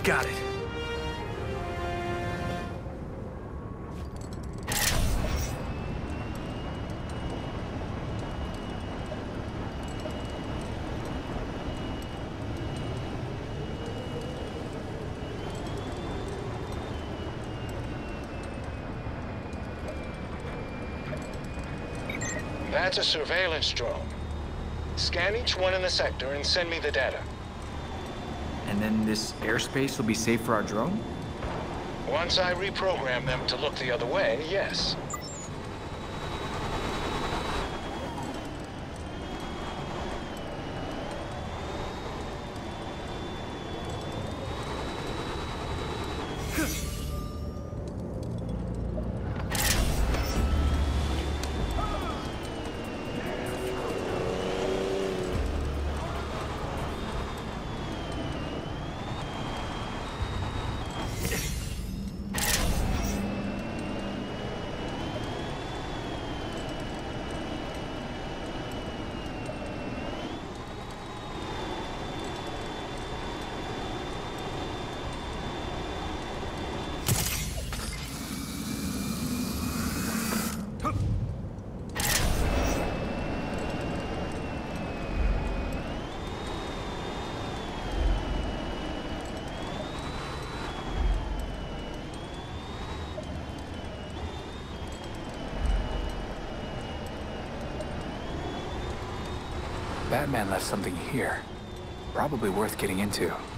Got it. That's a surveillance drone. Scan each one in the sector and send me the data. And then this airspace will be safe for our drone? Once I reprogram them to look the other way, yes. Batman left something here. Probably worth getting into.